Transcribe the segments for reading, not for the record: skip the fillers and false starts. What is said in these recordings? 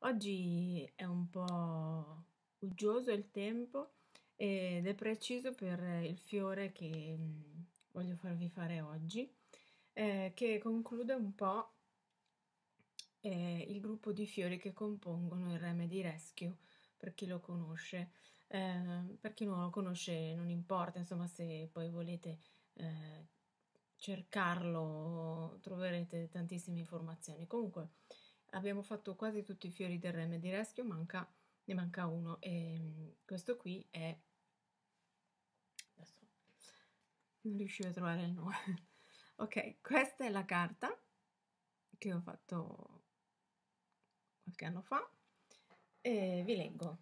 Oggi è un po' uggioso il tempo ed è preciso per il fiore che voglio farvi fare oggi, che conclude un po' il gruppo di fiori che compongono il Remedy Rescue, per chi lo conosce. Per chi non lo conosce non importa, insomma, se poi volete eh, cercarlo troverete tantissime informazioni. Comunque abbiamo fatto quasi tutti i fiori del Remedy Rescue, ne manca uno e questo qui è... adesso non riuscivo a trovare il nome. Ok, questa è la carta che ho fatto qualche anno fa e vi leggo.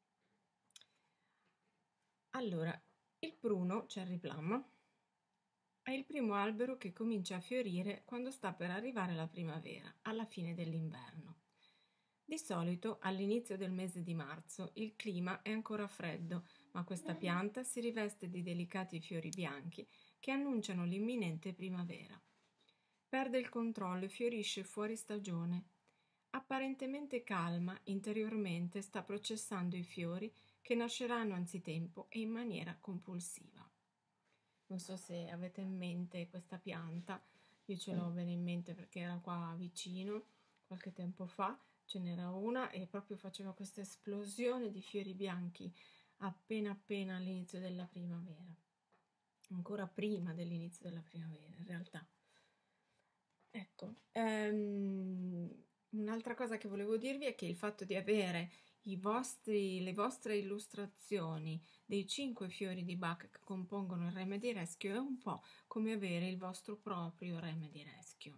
Allora, il pruno, Cherry Plum, è il primo albero che comincia a fiorire quando sta per arrivare la primavera, alla fine dell'inverno. Di solito, all'inizio del mese di marzo, il clima è ancora freddo, ma questa pianta si riveste di delicati fiori bianchi che annunciano l'imminente primavera. Perde il controllo e fiorisce fuori stagione. Apparentemente calma, interiormente sta processando i fiori che nasceranno anzitempo e in maniera compulsiva. Non so se avete in mente questa pianta, io ce l'ho bene in mente perché era qua vicino qualche tempo fa, ce n'era una e proprio faceva questa esplosione di fiori bianchi appena all'inizio della primavera, ancora prima dell'inizio della primavera in realtà. Ecco, un'altra cosa che volevo dirvi è che il fatto di avere le vostre illustrazioni dei 5 fiori di Bach che compongono il Remedy Rescue è un po' come avere il vostro proprio Remedy Rescue.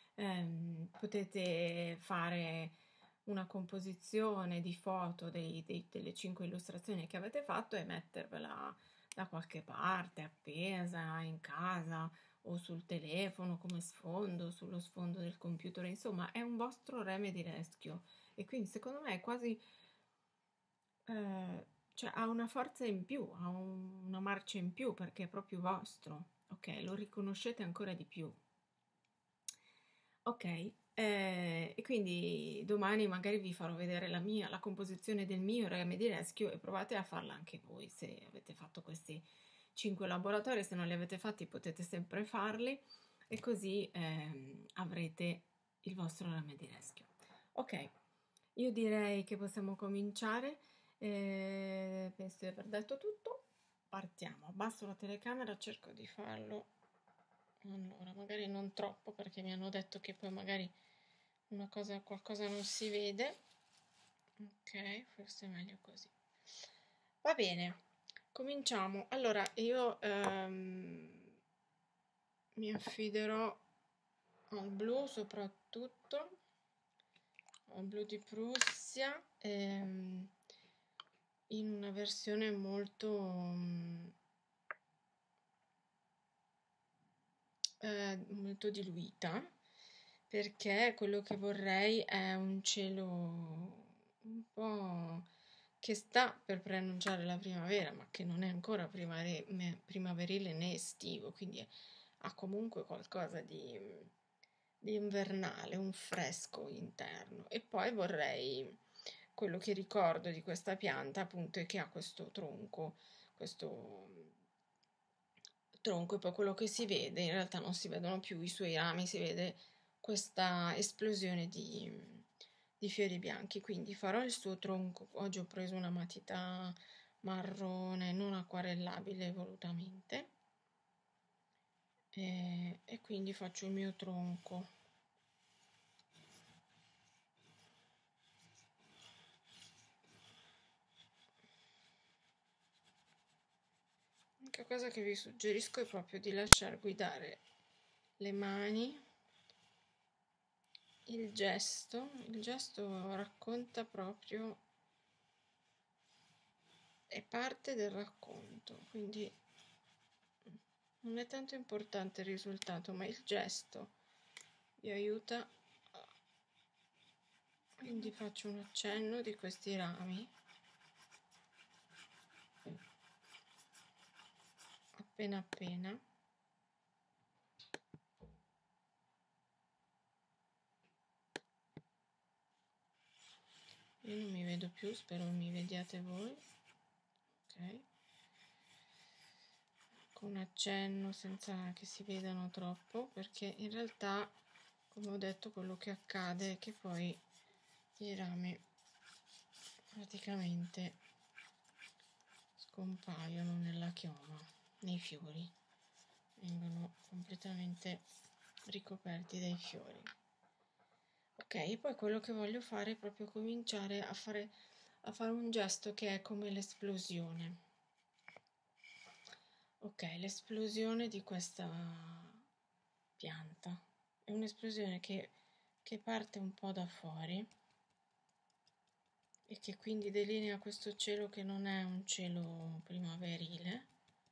Potete fare una composizione di foto delle 5 illustrazioni che avete fatto e mettervela da qualche parte, appesa in casa o sul telefono come sfondo, sullo sfondo del computer, insomma è un vostro Remedy Rescue e quindi secondo me è quasi, cioè ha una forza in più, ha una marcia in più perché è proprio vostro, ok? Lo riconoscete ancora di più. Ok, e quindi domani magari vi farò vedere la composizione del mio Remedy Rescue e provate a farla anche voi se avete fatto questi 5 laboratori, se non li avete fatti potete sempre farli e così avrete il vostro Remedy Rescue. Ok, io direi che possiamo cominciare, penso di aver detto tutto, partiamo, abbasso la telecamera, cerco di farlo, allora magari non troppo perché mi hanno detto che poi magari qualcosa non si vede, ok, forse è meglio così. Va bene, cominciamo. Allora, io mi affiderò al blu soprattutto, al blu di Prussia, in una versione molto diluita, perché quello che vorrei è un cielo un po' che sta per preannunciare la primavera, ma che non è ancora primaverile né estivo, quindi ha comunque qualcosa di invernale, un fresco interno. E poi vorrei, quello che ricordo di questa pianta appunto è che ha questo tronco e poi quello che si vede, in realtà non si vedono più i suoi rami, si vede questa esplosione di fiori bianchi, quindi farò il suo tronco. Oggi ho preso una matita marrone non acquarellabile volutamente e quindi faccio il mio tronco. L'unica cosa che vi suggerisco è proprio di lasciar guidare le mani, il gesto racconta proprio, è parte del racconto, quindi non è tanto importante il risultato, ma il gesto vi aiuta. Quindi faccio un accenno di questi rami, appena. Io non mi vedo più, spero mi vediate voi. Ok, con accenno senza che si vedano troppo, perché in realtà, come ho detto, quello che accade è che poi i rami praticamente scompaiono nella chioma, nei fiori, vengono completamente ricoperti dai fiori. Ok, poi quello che voglio fare è proprio cominciare a fare un gesto che è come l'esplosione. Ok, l'esplosione di questa pianta è un'esplosione che parte un po' da fuori e che quindi delinea questo cielo che non è un cielo primaverile.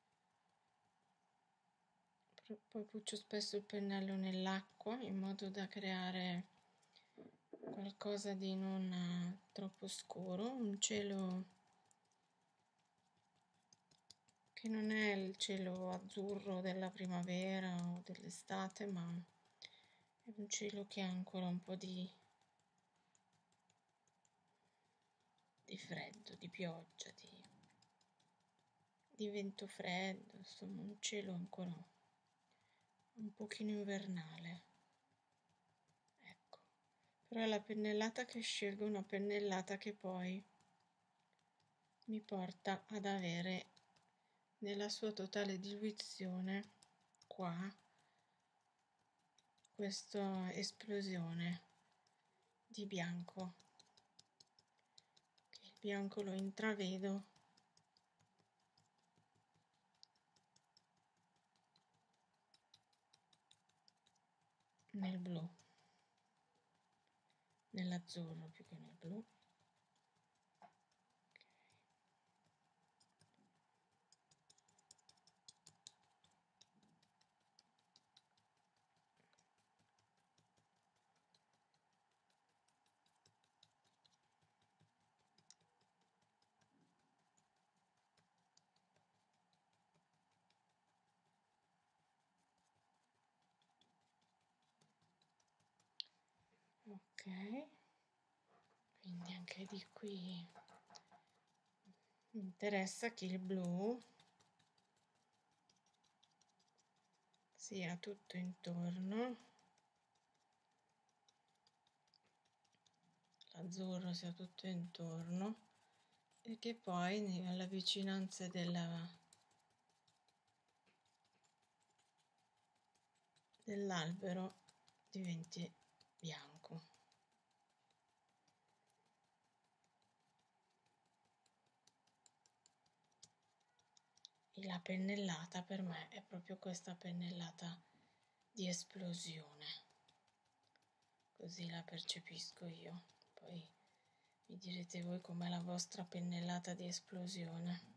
Poi puccio spesso il pennello nell'acqua in modo da creare qualcosa di non troppo scuro, un cielo che non è il cielo azzurro della primavera o dell'estate, ma è un cielo che ha ancora un po' di freddo, di pioggia, di vento freddo, insomma un cielo ancora un pochino invernale. Ecco, però la pennellata che scelgo è una pennellata che poi mi porta ad avere nella sua totale diluizione qua questa esplosione di bianco, che il bianco lo intravedo nel blu, nell'azzurro più che nel blu. Ok, quindi anche di qui mi interessa che il blu sia tutto intorno, l'azzurro sia tutto intorno e che poi alla vicinanza dell'albero diventi bianco. E la pennellata per me è proprio questa pennellata di esplosione, così la percepisco io. Poi mi direte voi com'è la vostra pennellata di esplosione.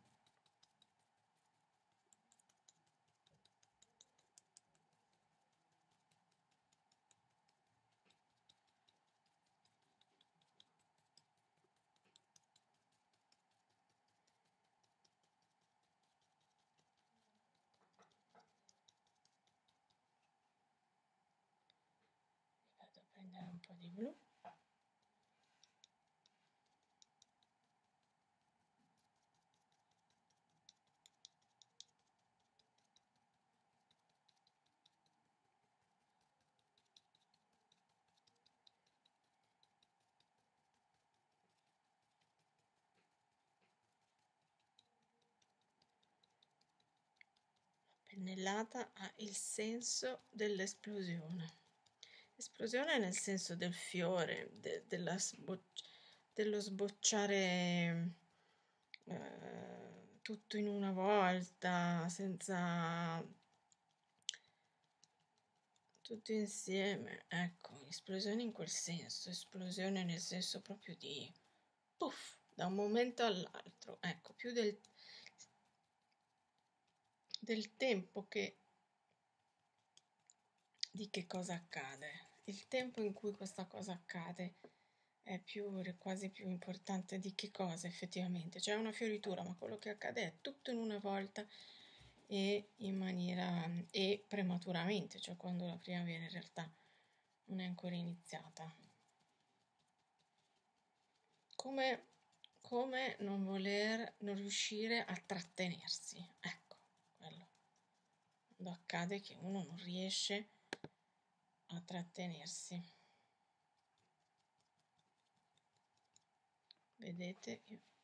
Vado a prendere un po' di blu. Pennellata ha il senso dell'esplosione. Esplosione nel senso del fiore, dello sbocciare tutto in una volta, senza tutto insieme. Ecco, esplosione in quel senso, esplosione nel senso proprio di puff, da un momento all'altro. Ecco, più del tempo di che cosa accade. Il tempo in cui questa cosa accade è quasi più importante di che cosa effettivamente. C'è una fioritura, ma quello che accade è tutto in una volta e e prematuramente, cioè quando la primavera in realtà non è ancora iniziata. come non riuscire a trattenersi. Ecco, quello. Quando accade che uno non riesce a trattenersi. Vedete?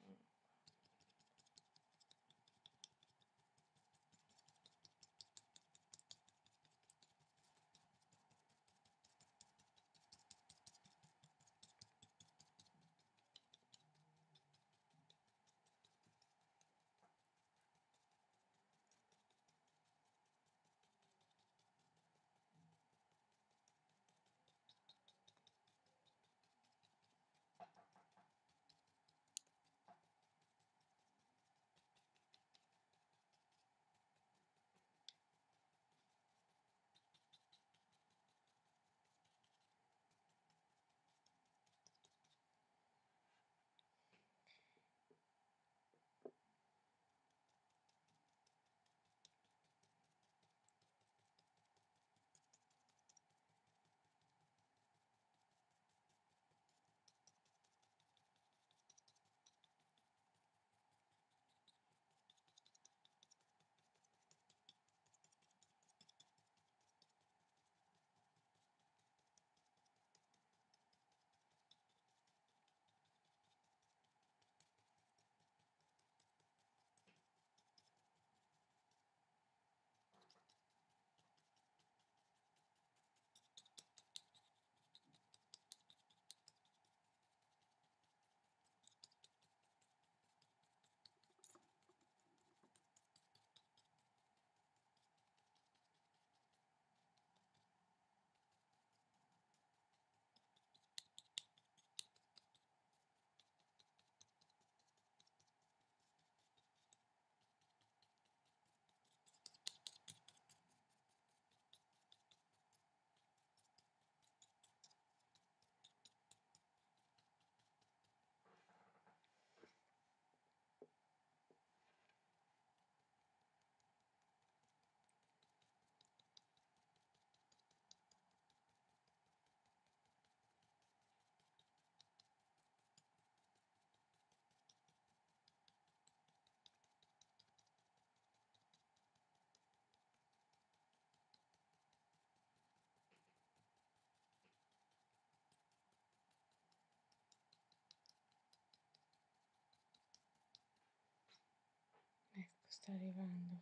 Ecco, sta arrivando.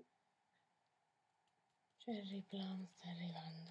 Cherry Plum sta arrivando.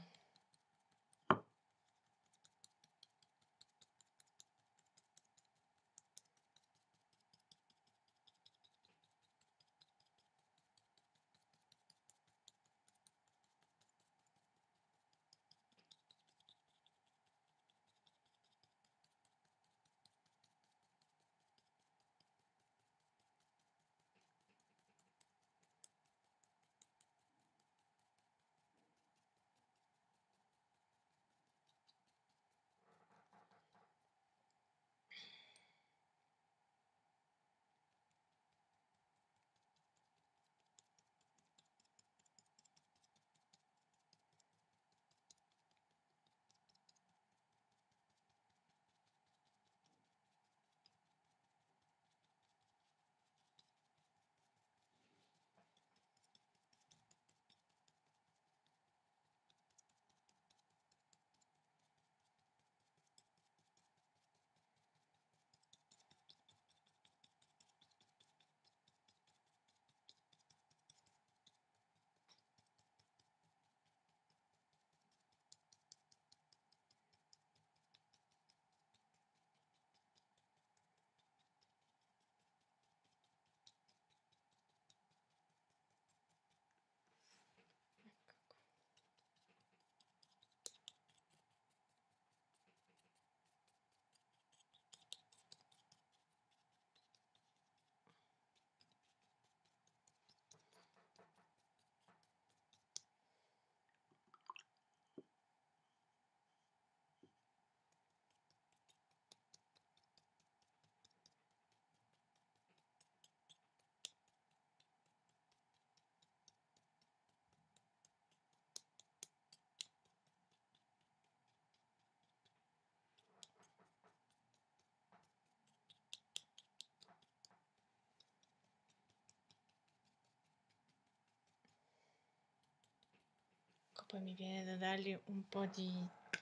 poi mi viene da dargli un po' di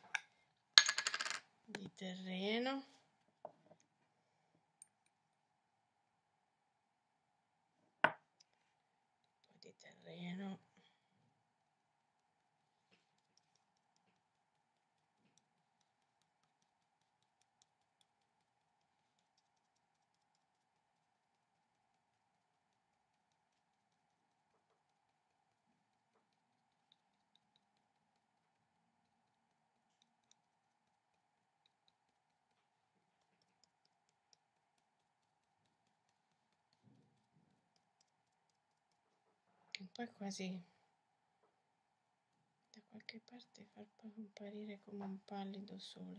terreno. Un po' di terreno. E poi quasi da qualche parte far comparire come un pallido sole.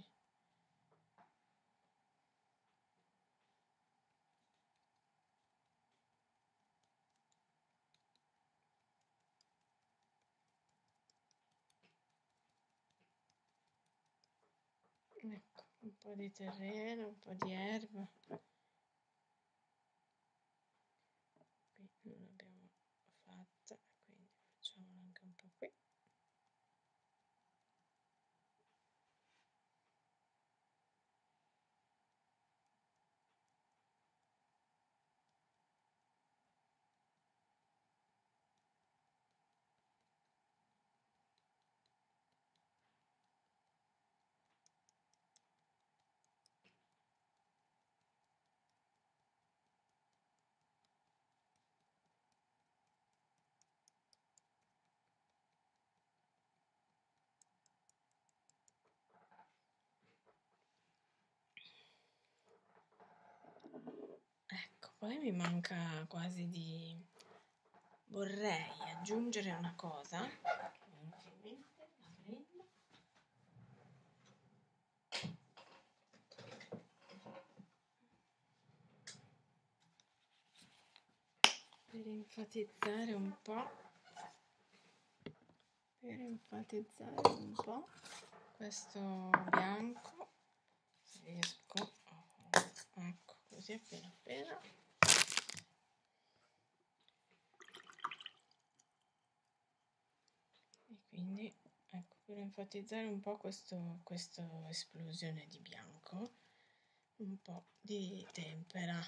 Ecco, un po' di terreno, un po' di erba. Qui non l'abbiamo fatta, quindi facciamola anche un po' qui. Ecco, poi mi manca quasi di... Vorrei aggiungere una cosa. Per enfatizzare un po'. Questo bianco, se riesco, ecco, così appena appena. E quindi, ecco, per enfatizzare un po' questa esplosione di bianco, un po' di tempera.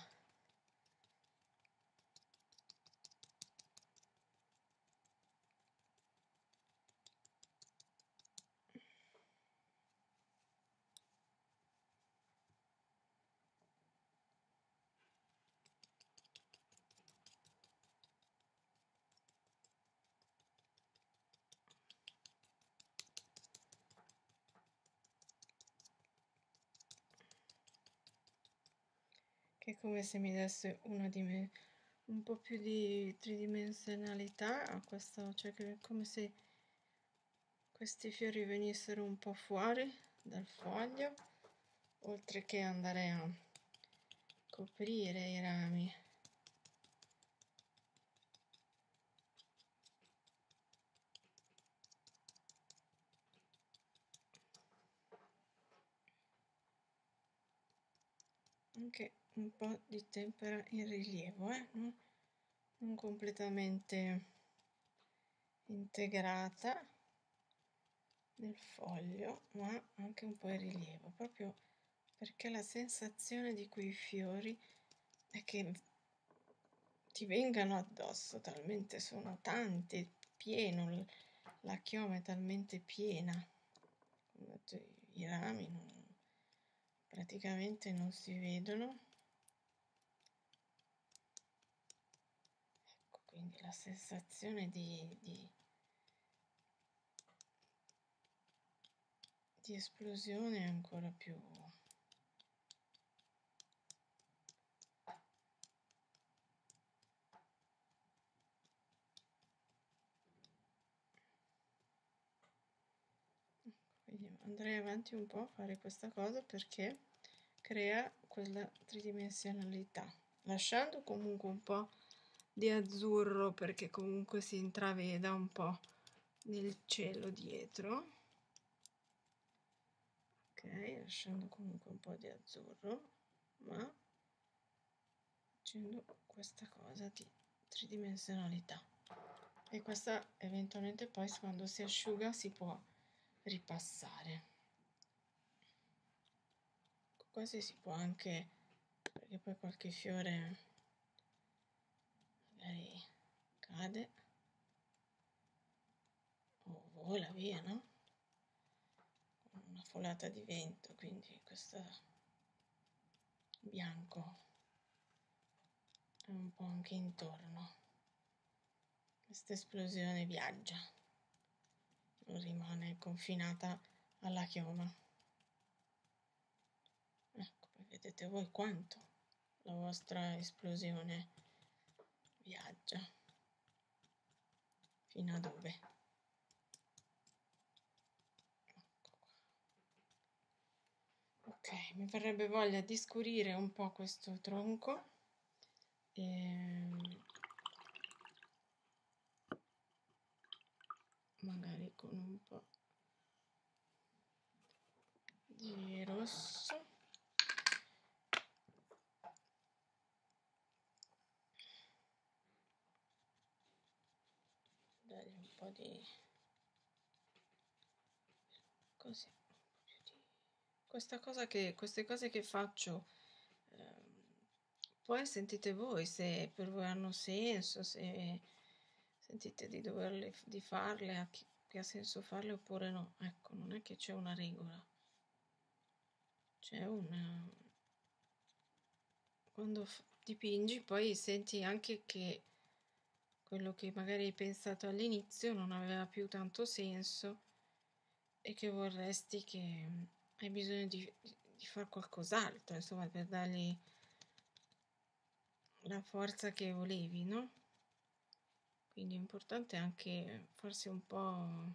Che è come se mi desse un po' più di tridimensionalità a questo, cioè che è come se questi fiori venissero un po' fuori dal foglio, oltre che andare a coprire i rami. Anche un po' di tempera in rilievo, non completamente integrata nel foglio, ma anche un po' in rilievo, proprio perché la sensazione di quei fiori è che ti vengano addosso, talmente sono tanti, pieno, la chioma è talmente piena. I rami praticamente non si vedono. Ecco, quindi la sensazione di esplosione è ancora più... Quindi andrei avanti un po' a fare questa cosa perché crea quella tridimensionalità, lasciando comunque un po' di azzurro perché comunque si intraveda un po' nel cielo dietro. Ok, lasciando comunque un po' di azzurro, ma facendo questa cosa di tridimensionalità. e questa eventualmente poi quando si asciuga si può ripassare. Quasi si può anche, perché poi qualche fiore magari cade o vola via, no? Una folata di vento, quindi questo bianco è un po' anche intorno. Questa esplosione viaggia, non rimane confinata alla chioma. Ecco, poi vedete voi quanto la vostra esplosione viaggia, fino a dove. Ecco qua. Ok, mi verrebbe voglia di scurire un po' questo tronco e magari con un po' di rosso. Dargli un po' di così, un po' più di queste cose che faccio, poi sentite voi se per voi hanno senso, se sentite di di farle, che ha senso farle oppure no. Ecco, non è che c'è una regola, c'è una... Quando dipingi poi senti anche che quello che magari hai pensato all'inizio non aveva più tanto senso e che vorresti che hai bisogno di fare qualcos'altro, insomma, per dargli la forza che volevi, no? Quindi è importante anche farsi un po'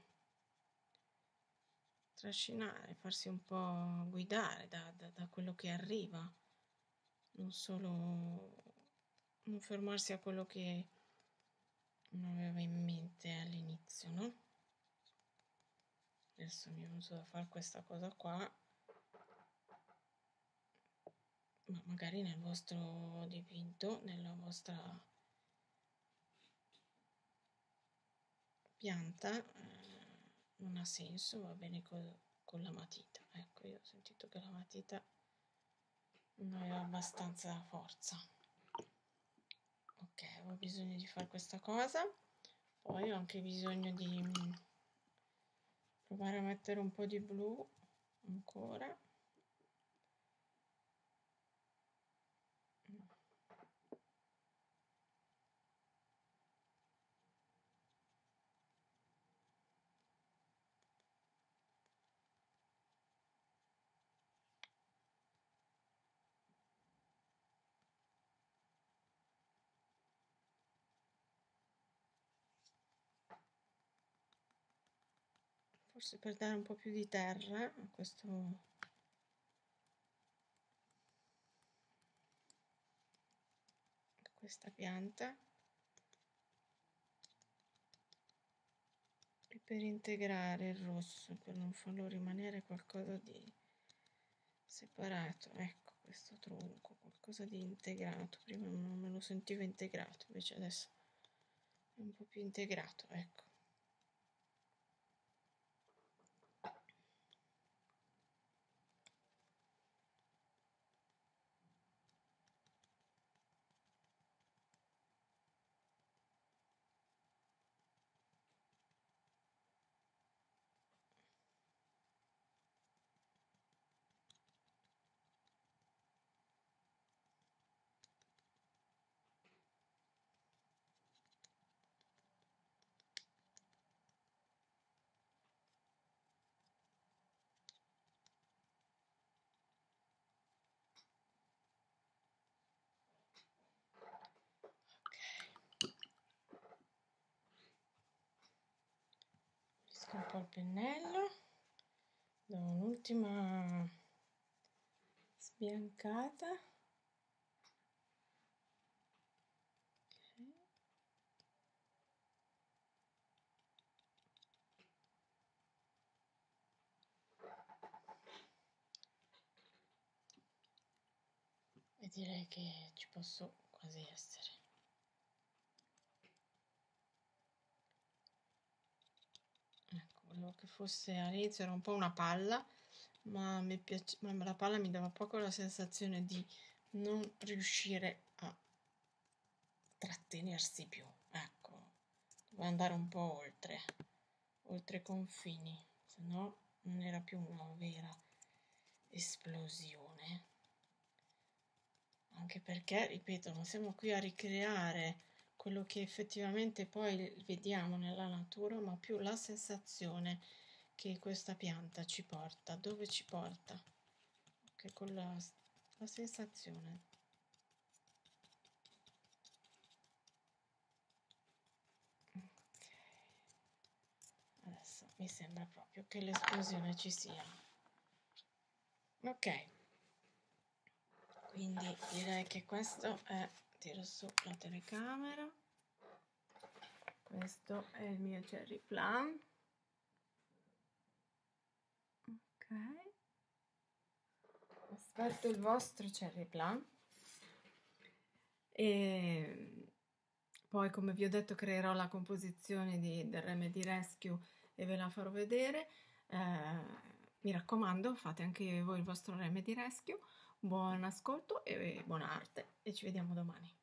trascinare, farsi un po' guidare da quello che arriva, non solo non fermarsi a quello che non aveva in mente all'inizio, no? Adesso mi è venuto da fare questa cosa qua, ma magari nel vostro dipinto, nella vostra pianta non ha senso, va bene con la matita. Ecco, io ho sentito che la matita non aveva abbastanza forza. Ok, ho bisogno di fare questa cosa, poi ho anche bisogno di provare a mettere un po' di blu ancora. Forse per dare un po' più di terra a questa pianta e per integrare il rosso, per non farlo rimanere qualcosa di separato. Ecco, questo tronco, qualcosa di integrato. Prima non me lo sentivo integrato, invece adesso è un po' più integrato, ecco. Pulisco un po' il pennello, do un'ultima sbiancata. Okay. E direi che ci posso quasi essere. volevo che fosse, all'inizio era un po' una palla, ma la palla mi dava proprio la sensazione di non riuscire a trattenersi più, ecco, doveva andare un po' oltre i confini, se no non era più una vera esplosione. Anche perché, ripeto, non siamo qui a ricreare quello che effettivamente poi vediamo nella natura, ma più la sensazione che questa pianta ci porta. Dove ci porta? Che con la sensazione. Adesso mi sembra proprio che l'esplosione ci sia. Ok, quindi direi che questo è, tiro su la telecamera, questo è il mio cherry plum. Ok, aspetto il vostro cherry plum e poi, come vi ho detto, creerò la composizione del Remedy Rescue e ve la farò vedere. Mi raccomando, fate anche voi il vostro Remedy Rescue. Buon ascolto e buona arte e ci vediamo domani.